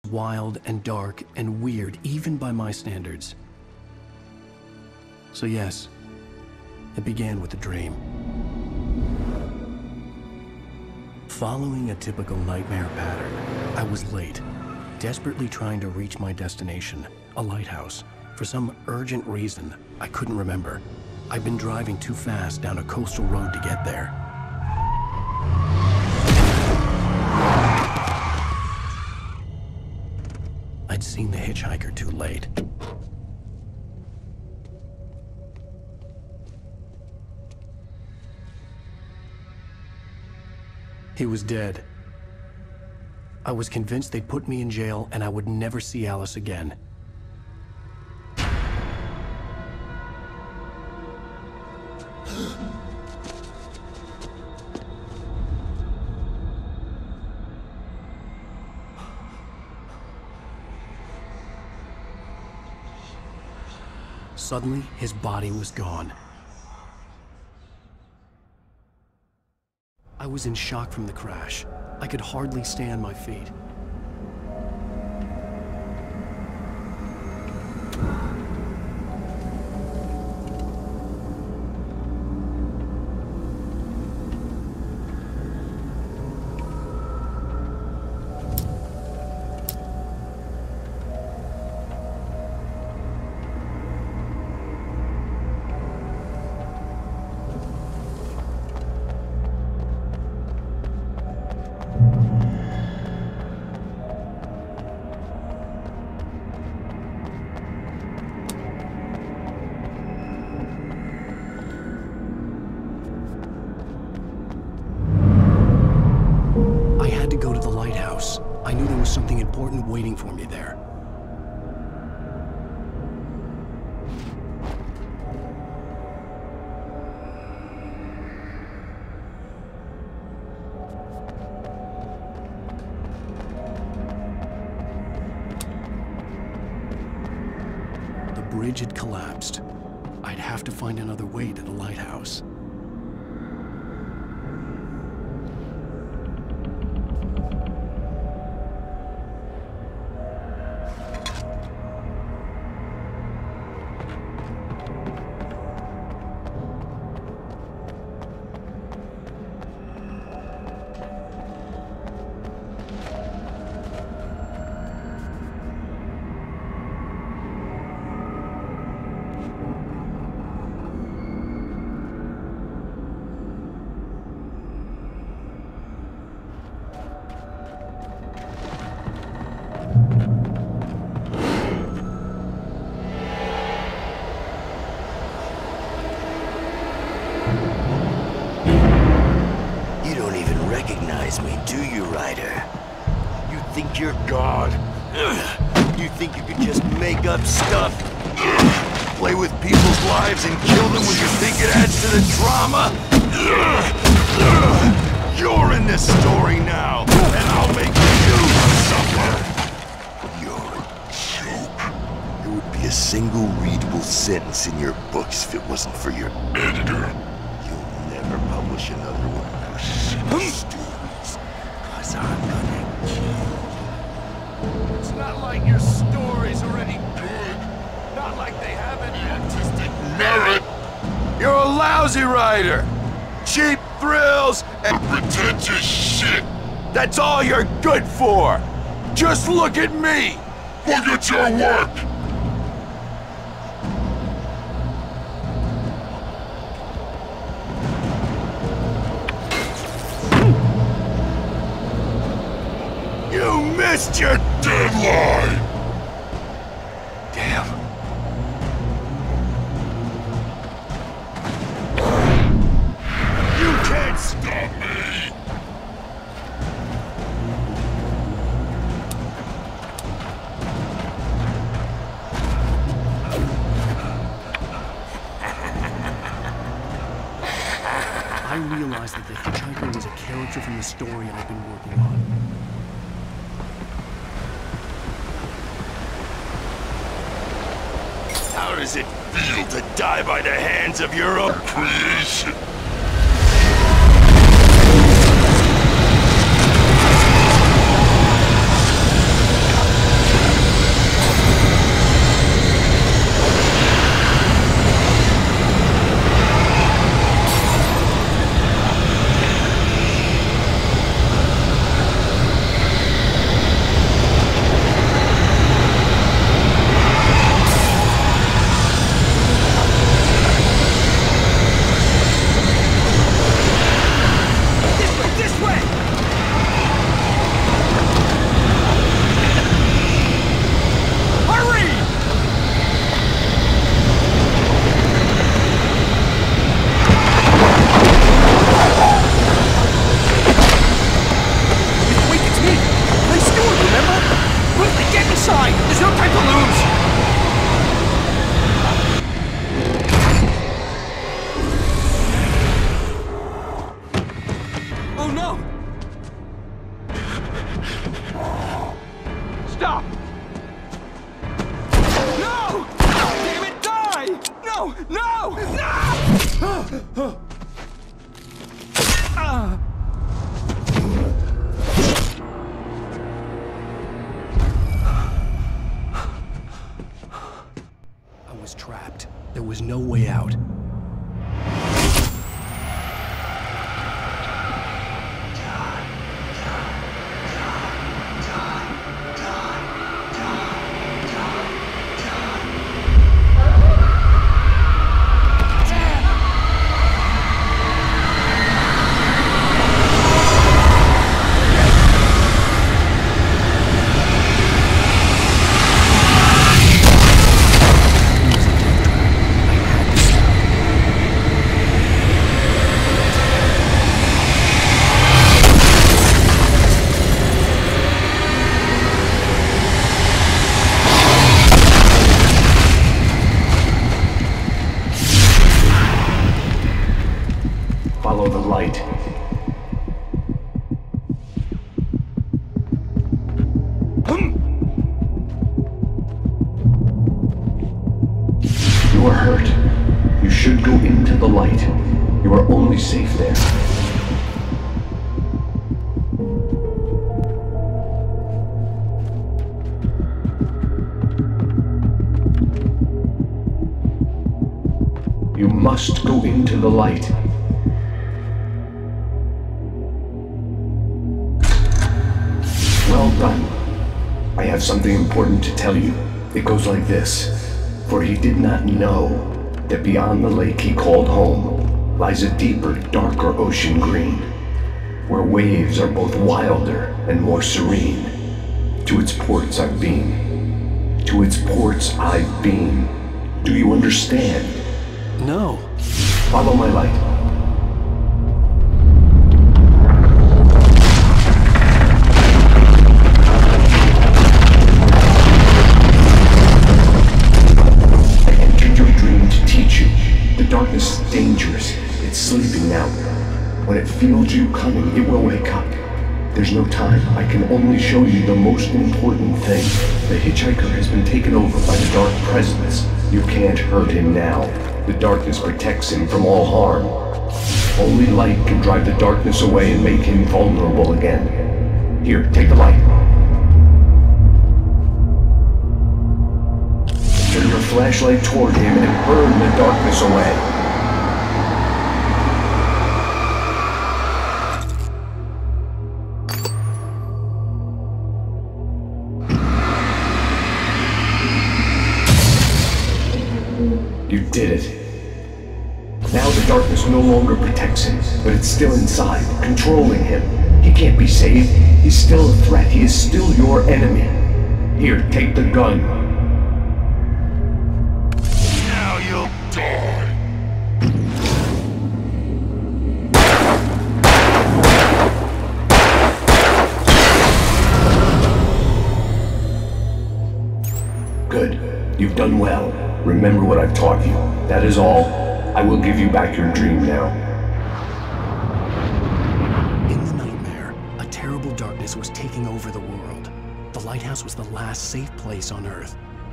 Wild and dark and weird, even by my standards. So yes, it began with a dream. Following a typical nightmare pattern, I was late, desperately trying to reach my destination, a lighthouse. For some urgent reason, I couldn't remember. I'd been driving too fast down a coastal road to get there. I'd seen the hitchhiker too late. He was dead. I was convinced they'd put me in jail and I would never see Alice again. Suddenly, his body was gone. I was in shock from the crash. I could hardly stay on my feet. I knew there was something important waiting for me there. The bridge had collapsed. I'd have to find another way to the lighthouse. Me, do you, Ryder? You think you're God? You think you can just make up stuff? Play with people's lives and kill them when you think it adds to the drama? You're in this story now, and I'll make you suffer. You're a joke. There would be a single readable sentence in your books if it wasn't for your editor. You'll never publish another one of those stories. I'm gonna kill you. It's not like your stories are any good. Not like they have any artistic merit. You're a lousy writer. Cheap thrills and Pretentious shit. that's all you're good for. Just look at me. Look at your work. You missed your deadline! Damn. You can't stop me! I realized that the hitchhiker was a character from the story I'd been working on. How does it feel to die by the hands of your own creation? No! No! No! I was trapped. There was no way out. Follow the light. You are hurt. You should go into the light. You are only safe there. You must go into the light. Well done. I have something important to tell you. It goes like this. For he did not know that beyond the lake he called home lies a deeper, darker ocean green, where waves are both wilder and more serene. To its ports I've been. To its ports I've been. Do you understand? No. Follow my light. Darkness is dangerous. It's sleeping now. When it feels you coming, it will wake up. There's no time. I can only show you the most important thing. The hitchhiker has been taken over by the dark presence. You can't hurt him now. The darkness protects him from all harm. Only light can drive the darkness away and make him vulnerable again. Here, take the light. Turn your flashlight toward him and burn the darkness away. You did it. Now the darkness no longer protects him, but it's still inside, controlling him. He can't be saved. He's still a threat. He is still your enemy. Here, take the gun. Now you'll die. Good. You've done well. Remember what I've taught you. That is all. I will give you back your dream now. In the nightmare, a terrible darkness was taking over the world. The lighthouse was the last safe place on Earth.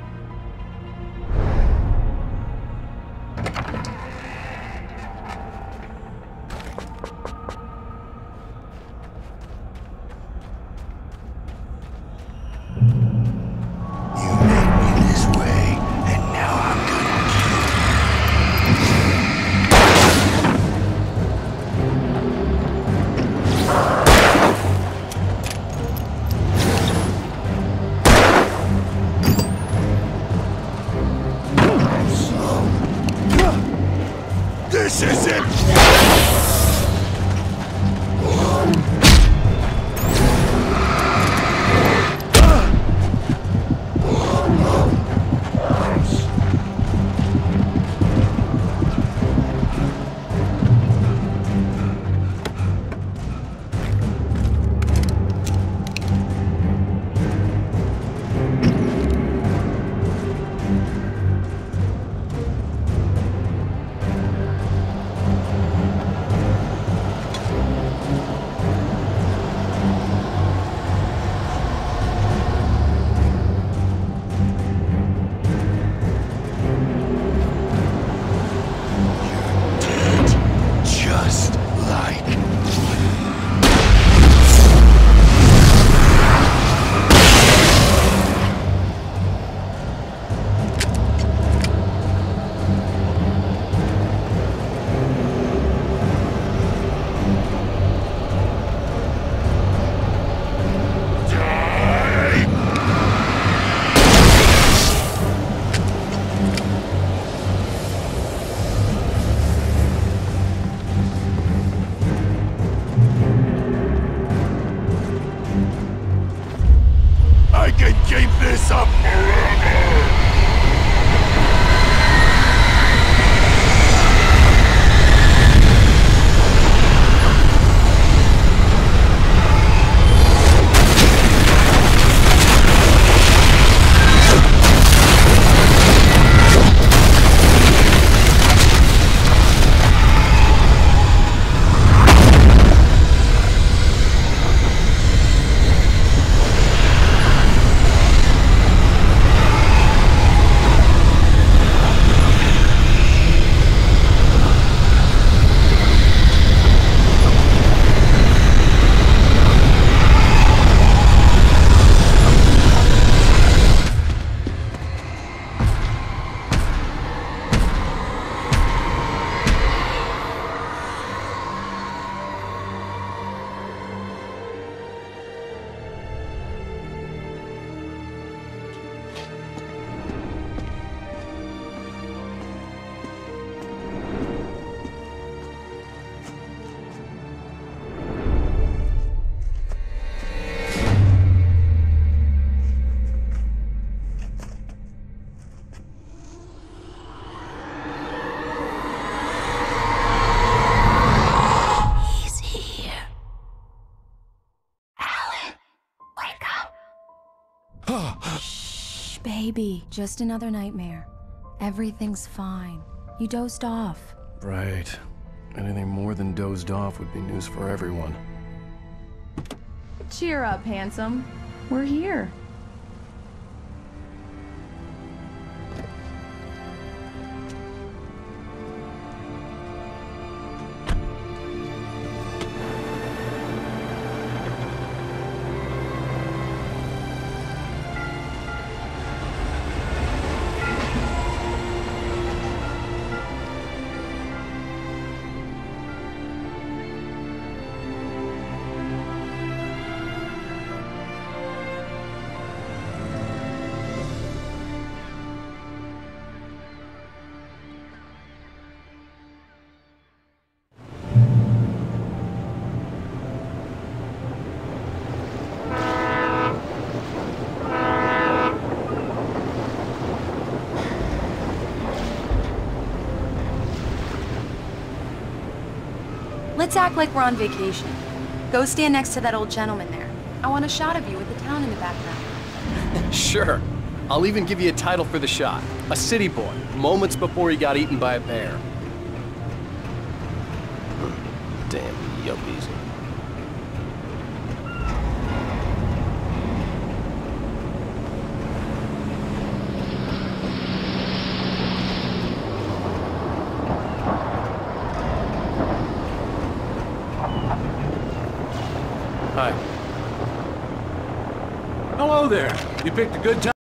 This is it! keep this up forever! Shh, baby. Just another nightmare. Everything's fine. You dozed off. Right. Anything more than dozed off would be news for everyone. Cheer up, handsome. We're here. Let's act like we're on vacation. Go stand next to that old gentleman there. I want a shot of you with the town in the background. Sure. I'll even give you a title for the shot. A city boy, moments before he got eaten by a bear. Damn yuppies. Hello there. You picked a good time.